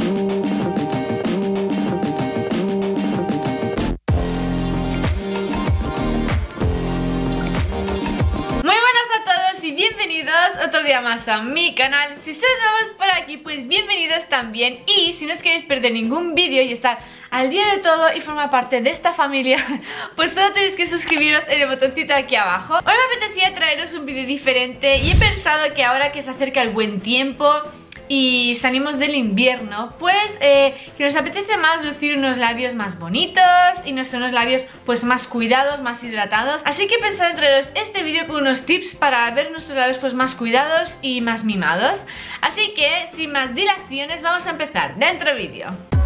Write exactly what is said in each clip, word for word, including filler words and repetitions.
Otro día más a mi canal. Si sois nuevos por aquí, pues bienvenidos también. Y si no os queréis perder ningún vídeo y estar al día de todo y formar parte de esta familia, pues solo tenéis que suscribiros en el botoncito aquí abajo. Hoy me apetecía traeros un vídeo diferente y he pensado que ahora que se acerca el buen tiempo y salimos del invierno, pues eh, que nos apetece más lucir unos labios más bonitos y no sé, unos labios pues más cuidados, más hidratados. Así que he pensado en traeros este vídeo con unos tips para ver nuestros labios pues más cuidados y más mimados. Así que sin más dilaciones vamos a empezar dentro vídeo.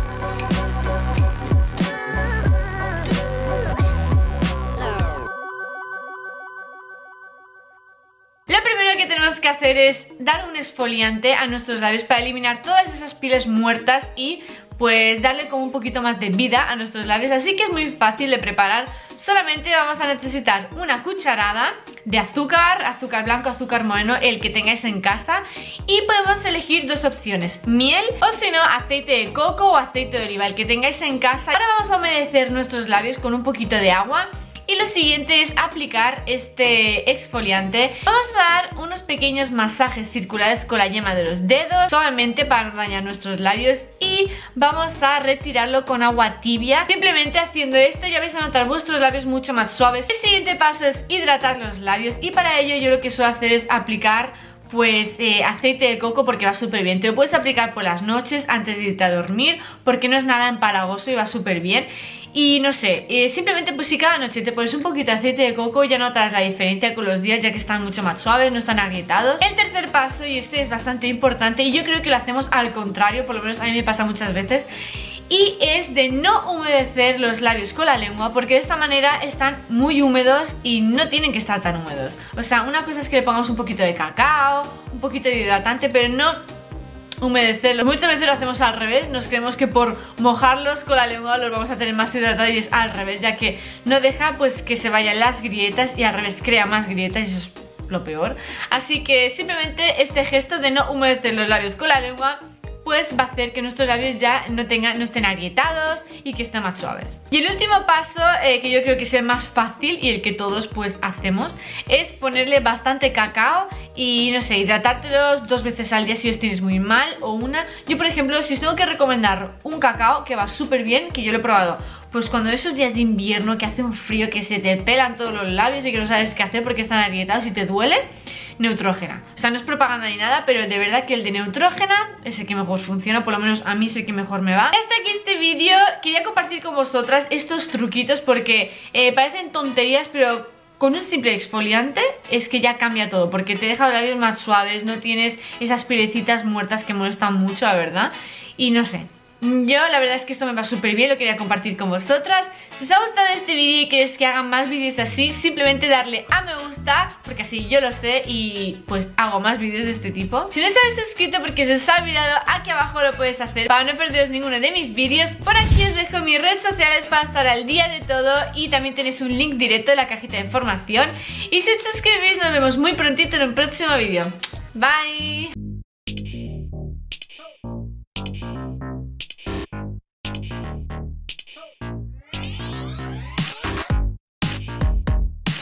Lo primero que tenemos que hacer es dar un exfoliante a nuestros labios para eliminar todas esas pieles muertas y pues darle como un poquito más de vida a nuestros labios. Así que es muy fácil de preparar. Solamente vamos a necesitar una cucharada de azúcar, azúcar blanco, azúcar moreno, el que tengáis en casa. Y podemos elegir dos opciones, miel o si no aceite de coco o aceite de oliva, el que tengáis en casa. Ahora vamos a humedecer nuestros labios con un poquito de agua. Y lo siguiente es aplicar este exfoliante. Vamos a dar unos pequeños masajes circulares con la yema de los dedos, suavemente para no dañar nuestros labios, y vamos a retirarlo con agua tibia. Simplemente haciendo esto ya vais a notar vuestros labios mucho más suaves. El siguiente paso es hidratar los labios y para ello yo lo que suelo hacer es aplicar pues eh, aceite de coco, porque va súper bien. Te lo puedes aplicar por las noches antes de irte a dormir porque no es nada empalagoso y va súper bien. Y no sé, eh, simplemente pues si cada noche te pones un poquito de aceite de coco ya notas la diferencia con los días, ya que están mucho más suaves, no están agrietados. El tercer paso, y este es bastante importante y yo creo que lo hacemos al contrario, por lo menos a mí me pasa muchas veces, y es de no humedecer los labios con la lengua, porque de esta manera están muy húmedos y no tienen que estar tan húmedos. O sea, una cosa es que le pongamos un poquito de cacao, un poquito de hidratante, pero no humedecerlos. Muchas veces lo hacemos al revés, nos creemos que por mojarlos con la lengua los vamos a tener más hidratados y es al revés, ya que no deja pues que se vayan las grietas y al revés crea más grietas y eso es lo peor. Así que simplemente este gesto de no humedecer los labios con la lengua pues va a hacer que nuestros labios ya no, tengan, no estén agrietados y que estén más suaves. Y el último paso, eh, que yo creo que es el más fácil y el que todos pues hacemos, es ponerle bastante cacao y no sé, hidratártelos dos veces al día si os tienes muy mal, o una. Yo por ejemplo, si os tengo que recomendar un cacao que va súper bien, que yo lo he probado pues cuando esos días de invierno que hace un frío, que se te pelan todos los labios y que no sabes qué hacer porque están agrietados y te duele, Neutrógena. O sea, no es propaganda ni nada, pero de verdad que el de Neutrógena es el que mejor funciona, por lo menos a mí es el que mejor me va. Hasta aquí este vídeo. Quería compartir con vosotras estos truquitos porque eh, parecen tonterías, pero con un simple exfoliante es que ya cambia todo, porque te deja los labios más suaves, no tienes esas pielecitas muertas que molestan mucho, la verdad. Y no sé, yo la verdad es que esto me va súper bien, lo quería compartir con vosotras. Si os ha gustado este vídeo y queréis que hagan más vídeos así, simplemente darle a me gusta, porque así yo lo sé y pues hago más vídeos de este tipo. Si no estáis suscrito porque se os ha olvidado, aquí abajo lo puedes hacer para no perderos ninguno de mis vídeos. Por aquí os dejo mis redes sociales para estar al día de todo y también tenéis un link directo en la cajita de información. Y si os suscribís nos vemos muy prontito en un próximo vídeo. Bye.